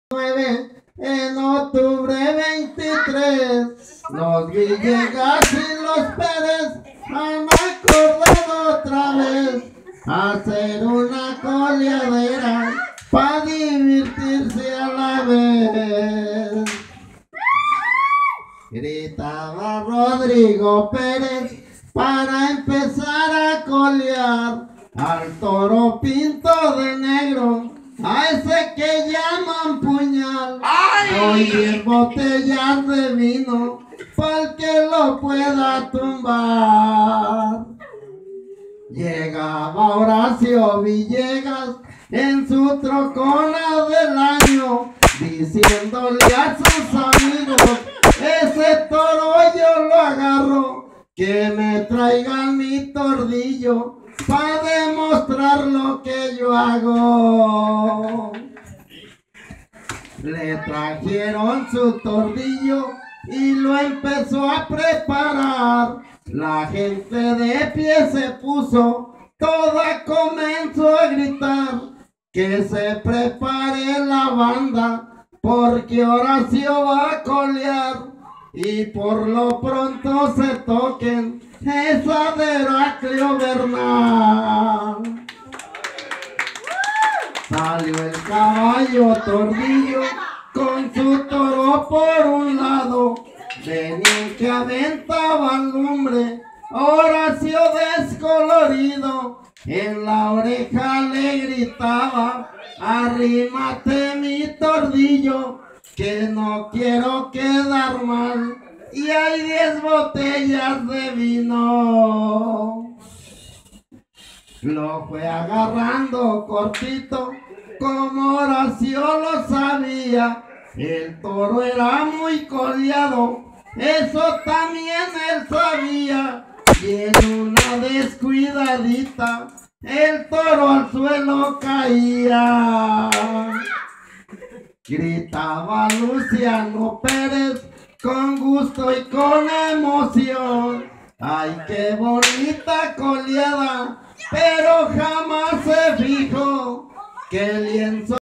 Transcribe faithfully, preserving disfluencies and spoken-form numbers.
En octubre veintitrés, los Villegas y los Pérez han acordado otra vez hacer una coleadera para divertirse a la vez. Gritaba Rodrigo Pérez para empezar a colear al toro pinto de negro, a ese que llaman puñal. Hoy diez botellas de vino para que lo pueda tumbar. Llegaba Horacio Villegas en su trocona del año, diciéndole a sus amigos: ese toro yo lo agarro, que me traigan mi tordillo para demostrar lo que yo hago. Le trajeron su tordillo y lo empezó a preparar. La gente de pie se puso, toda comenzó a gritar: que se prepare la banda, porque Horacio va a colear. Y por lo pronto se toquen esa de Heraclio Bernal. Salió el caballo tordillo con su toro por un lado, venían que aventaban lumbre, Horacio descolorido, en la oreja le gritaba: arrímate mi tordillo, que no quiero quedar mal, y hay diez botellas de vino. Lo fue agarrando cortito, como Horacio lo sabía. El toro era muy coleado, eso también él sabía. Y en una descuidadita, el toro al suelo caía. Gritaba Luciano Pérez con gusto y con emoción: ay, qué bonita coleada, pero jamás se fijó que el lienzo